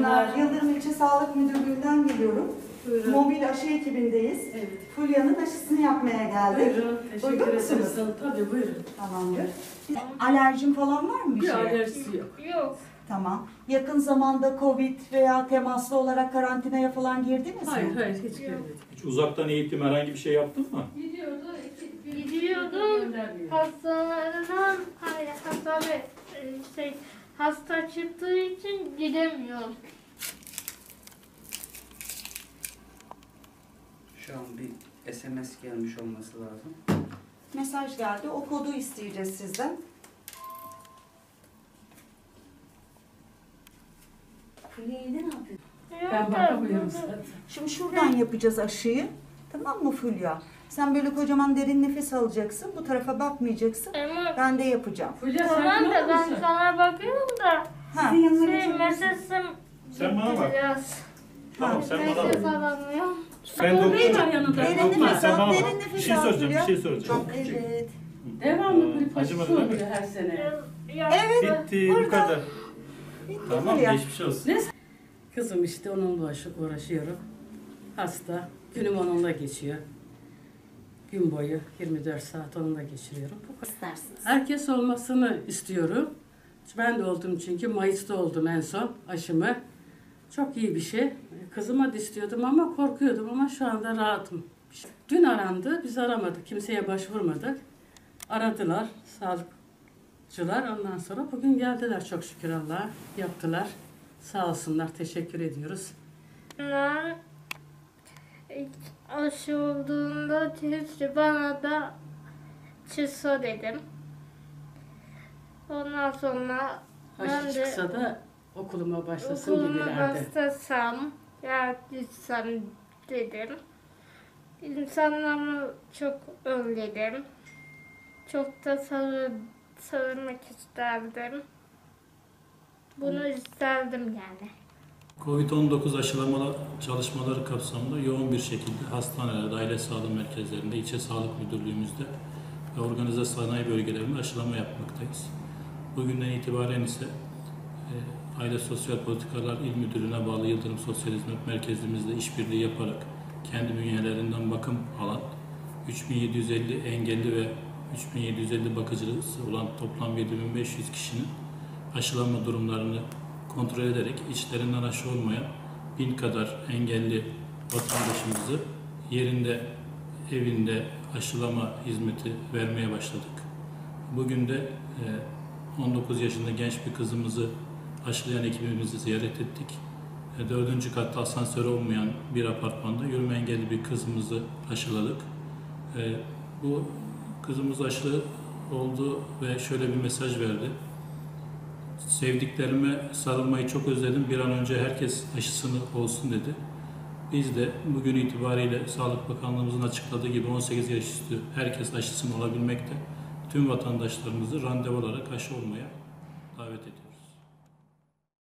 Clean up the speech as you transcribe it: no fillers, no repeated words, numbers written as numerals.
Merhabalar. Yıldırım İlçe Sağlık Müdürlüğü'nden geliyorum. Buyurun. Mobil aşı ekibindeyiz. Evet. Fulya'nın aşısını yapmaya geldik. Buyurun. Teşekkür Uygun ederiz. musunuz? Tabii buyurun. Tamamdır. Alerjin falan var mı bir Bir şeye? alerjisi yok. Yok. Tamam. Yakın zamanda Covid veya temaslı olarak karantinaya falan girdiniz mi? Hayır hiç girmedik. Hiç uzaktan eğitim herhangi bir şey yaptın mı? Gidiyordum hastalardan, hasta çıktığı için gidemiyorum. Şu an bir SMS gelmiş olması lazım. Mesaj geldi. O kodu isteyeceğiz sizden. Fulya'yı ne yapıyorsun? Ben bakamıyorum zaten. Şimdi şuradan yapacağız aşıyı. Tamam mı Fulya? Sen böyle kocaman derin nefes alacaksın. Bu tarafa bakmayacaksın. Ama Ben de yapacağım. Fulya tamam sakin da olur ben musun? sana bakıyorum da Ha. mesesim Sen bana bak. biraz. Tamam sen bana Nefes bak. alamıyorum. Ben Doktor var doktor. yanında. Derin Doktor. nefes Sen al, bana derin bak. nefes Bir şey al soracağım, Fulya. bir şey soracağım. Evet. Devamlı bir Acımadı paşası değil mi? oluyor her sene. Evet. Bitti, bu kadar. Bitti Tamam, Fulya. geçmiş olsun. Kızım işte onunla uğraşıyorum. Hasta. Günüm onunla geçiyor. Gün boyu 24 saat onunla geçiriyorum. Bu kadar. İstersiniz. Herkes olmasını istiyorum. Ben de oldum çünkü Mayıs'ta oldum en son aşımı. Çok iyi bir şey. Kızıma da istiyordum ama korkuyordum ama şu anda rahatım. Dün arandı, biz aramadık, kimseye başvurmadık. Aradılar sağlıkçılar, ondan sonra bugün geldiler çok şükür Allah'a. Yaptılar. Sağ olsunlar, teşekkür ediyoruz. Ben ilk aşı olduğunda bana da çıksa dedim. Ondan sonra ben Aşı de çıksa da okuluma başlasın okuluma gibilerdi. başlasam ya gitsem dedim. İnsanları çok özledim. Çok da sarılmak isterdim. Bunu isterdim yani. Covid-19 aşılama çalışmaları kapsamında yoğun bir şekilde hastanelerde, aile sağlığı merkezlerinde, ilçe sağlık müdürlüğümüzde ve organize sanayi bölgelerinde aşılama yapmaktayız. Bugünden itibaren ise Aile Sosyal Politikalar İl Müdürlüğü'ne bağlı Yıldırım Sosyal Hizmet Merkezimizle işbirliği yaparak kendi bünyelerinden bakım alan 3750 engelli ve 3750 bakıcısı olan toplam 7500 kişinin aşılanma durumlarını kontrol ederek içlerinden aşı olmayan 1000 kadar engelli vatandaşımızı yerinde, evinde aşılama hizmeti vermeye başladık. Bugün de 19 yaşında genç bir kızımızı aşılayan ekibimizi ziyaret ettik. 4. katta asansörü olmayan bir apartmanda yürüme engelli bir kızımızı aşıladık. Bu kızımız aşı oldu ve şöyle bir mesaj verdi. Sevdiklerime sarılmayı çok özledim. Bir an önce herkes aşısını olsun dedi. Biz de bugün itibariyle Sağlık Bakanlığımızın açıkladığı gibi 18 yaş üstü herkes aşısını olabilmekte. Tüm vatandaşlarımızı randevu olarak aşı olmaya davet ediyoruz.